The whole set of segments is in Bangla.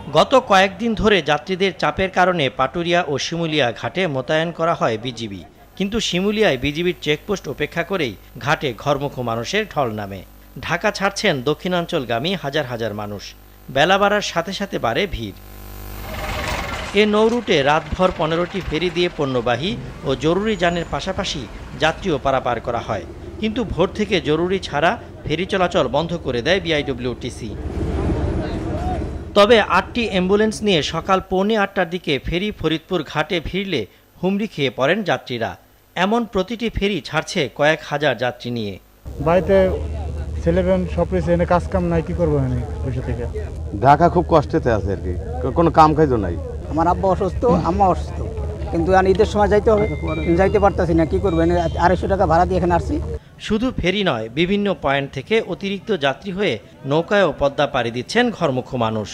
গত কয়েকদিন ধরে যাত্রীদের চাপের কারণে পাটুরিয়া ও শিমুলিয়া ঘাটে মোতায়েন করা হয় বিজিবি, কিন্তু শিমুলিয়ায় বিজিবির চেকপোস্ট উপেক্ষা করেই ঘাটে ঘরমুখো মানুষের ঢল নামে। ঢাকা ছাড়ছেন দক্ষিণাঞ্চলগামী হাজার হাজার মানুষ। বেলা বাড়ার সাথে সাথে বাড়ে ভিড়। এ নৌরুটে রাতভর 15টি ফেরি দিয়ে পণ্যবাহী ও জরুরি যানের পাশাপাশি যাত্রীও পারাপার করা হয়, কিন্তু ভোর থেকে জরুরি ছাড়া ফেরি চলাচল বন্ধ করে দেয় বিআইডব্লিউটিসি। তবে 8টি অ্যাম্বুলেন্স নিয়ে সকাল 7:45টার দিকে ফেরি ফরিদপুর ঘাটে ভিড়লে হুমড়ি খেয়ে পড়েন যাত্রীরা। এমন প্রতিটি ফেরি ছাড়ছে কয়েক হাজার যাত্রী নিয়ে। বাড়িতে ছেলেবেন সব কিছু এনে কাজ কাম নাই, কি করবো বসে থেকে। ঢাকা খুব কষ্টেতে আছে আর কি, কোনো কাম কাজ নাই। আমার আব্বা অসুস্থ, আম্মা অসুস্থ, কিন্তু ঈদের সময় যাইতে হবে, যাইতে পারতেছি না, কি করবো। 250 টাকা ভাড়া দিয়ে এখানে আসছি। শুধু ফেরি নয়, বিভিন্ন পয়েন্ট থেকে অতিরিক্ত যাত্রী হয়ে নৌকায়ও পদ্মা পাড়ি দিচ্ছেন ঘরমুখো মানুষ।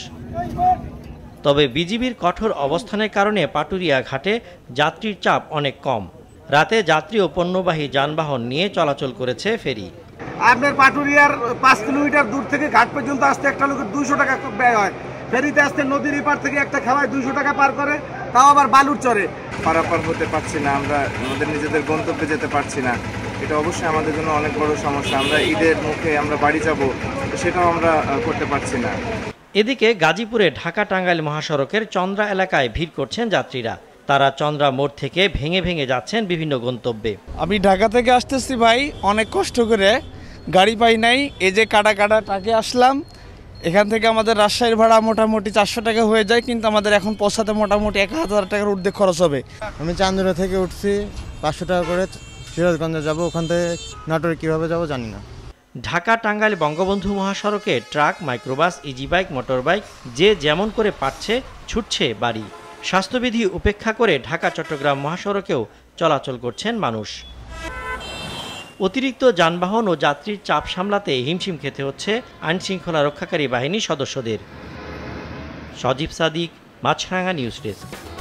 তবে বিজিবির কঠোর অবস্থানের কারণে পাটুরিয়া ঘাটে যাত্রীর চাপ অনেক কম। রাতে যাত্রী ও পণ্যবাহী যানবাহন নিয়ে চলাচল করেছে ফেরি। আপনার পাটুরিয়ার 5 কিলোমিটার দূর থেকে ঘাট পর্যন্ত আসতে একটা লোকের 200 টাকা ব্যয় হয়। ফেরিতে আসতে নদীর এপার থেকে একটা খাওয়ায় 200 টাকা পার করে, তাও আবার বালুর চরে। পারাপার হতে পারছি না, আমরা আমাদের নিজেদের গন্তব্যে যেতে পারছি না। এটা অবশ্যই আমাদের জন্য অনেক বড় সমস্যা। আমরা ঈদের মুখে আমরা বাড়ি যাব, সেটাও আমরা করতে পারছি না। এদিকে গাজীপুরে ঢাকা টাঙ্গাইল মহাসড়কের চন্দ্রা এলাকায় ভিড় করছেন যাত্রীরা। তারা চন্দ্রা মোড় থেকে ভেঙে ভেঙে যাচ্ছেন বিভিন্ন গন্তব্যে। আমি ঢাকা থেকে আসতেছি ভাই, অনেক কষ্ট করে, গাড়ি পাই নাই, এই যে কাটা টাকে আসলাম। এখান থেকে আমাদের রাজশাহীর ভাড়া মোটামুটি 400 টাকা হয়ে যায়, কিন্তু আমাদের এখন পৌঁছাতে মোটামুটি 1000 টাকার ঊর্ধ্বে খরচ হবে। আমি চান্দুরা থেকে উঠছি, 500 টাকা করে সিরাজগঞ্জে যাব, ওখান থেকে নাটোরে কীভাবে যাব জানি না। ঢাকা টাঙ্গাইল বঙ্গবন্ধু মহাসড়কে truck, microbus, easy bike, motorbike যে যেমন করে পারছে ছুটছে বাড়ি। স্বাস্থ্যবিধি উপেক্ষা করে ঢাকা চট্টগ্রাম মহাসড়কেও চলাচল করছেন মানুষ। অতিরিক্ত যানবাহন ও যাত্রীর চাপ সামলাতে হিমশিম খেতে হচ্ছে আইনশৃঙ্খলা রক্ষাকারী বাহিনীর সদস্যদের। Sajib Sadik, Maasranga news desk.